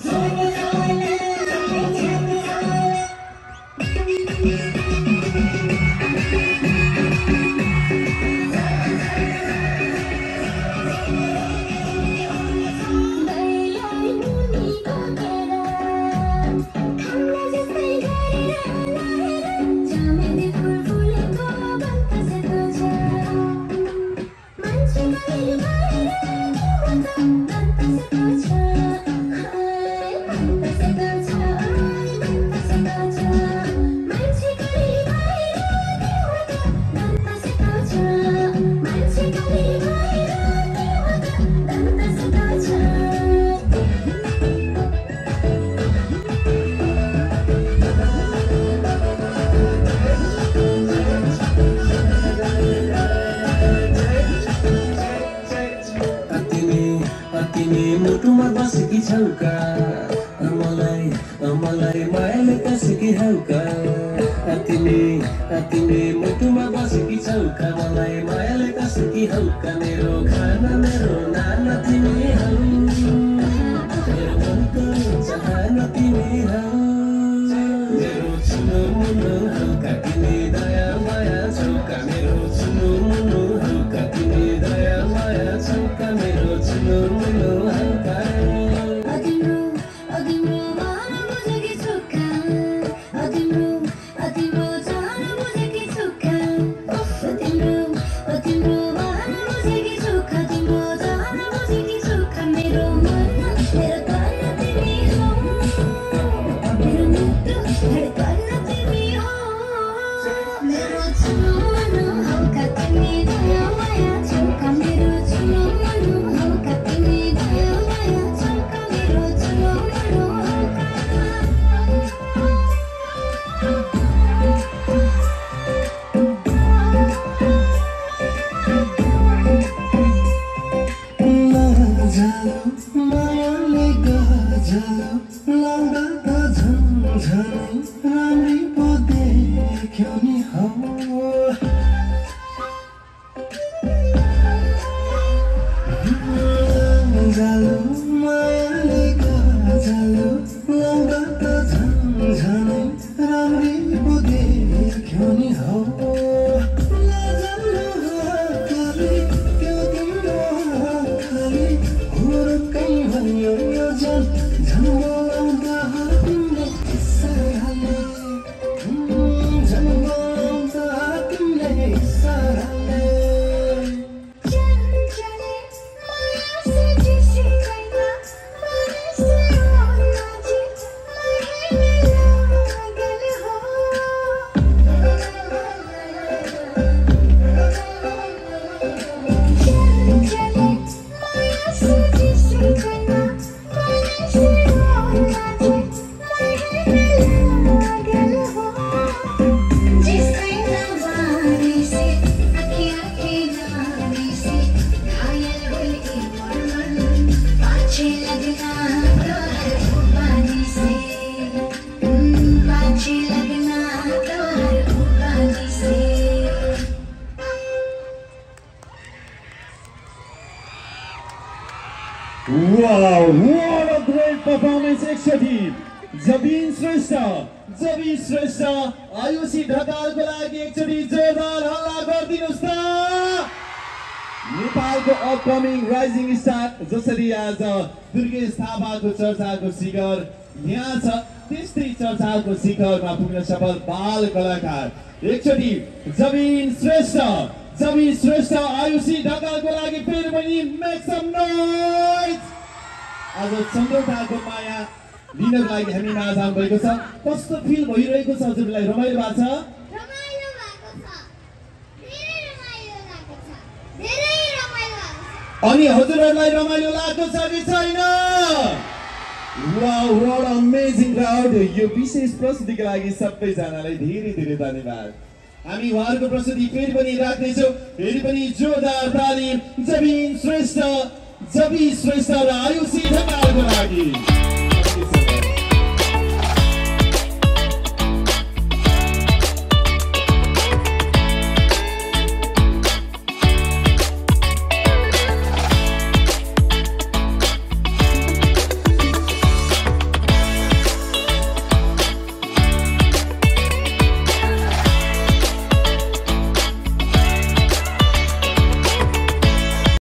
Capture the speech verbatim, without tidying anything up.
Wow, what a great performance actually. Jvin Shrestha, Jvin Shrestha, Ayushi ढकालको लागि एकचोटी जोरदार हल्ला गरिदिनुस् त। नेपालको अपकमिङ राइजिङ स्टार जसरी आज दुर्गेश थापाको चर्चाको शिखर यहाँ छ, त्यस्तै चर्चाको शिखरमा पुग्न सफल बाल कलाकार एकचोटी जभिन श्रेष्ठ जभिन श्रेष्ठ आयुषी ढकालको लागि फेरि पनि मेक सम नोइज। आज चन्द्रौताको माया लिनको लागि हामी माझ आउनु भएको छ। कस्तो फिल भइरहेको छ हजुरलाई? रमाइलो भएको छ? रमाइलो भएको छ, धेरै रमाइलो लागेको छ, धेरै रमाइलो लाग्छ। अनि हजुरहरूलाई रमाइलो लाग्छ कि छैन? Wow, what amazing crowd. यो विशेष प्रस्तुतिको लागि सबैजनालाई धेरै धेरै धन्यवाद। हामी उहाँहरूको प्रस्तुति फेरि पनि राख्दैछौँ। फेरि पनि जोरदार ताली जभिन श्रेष्ठ जभिन श्रेष्ठ र आयुषी ढकालको लागि।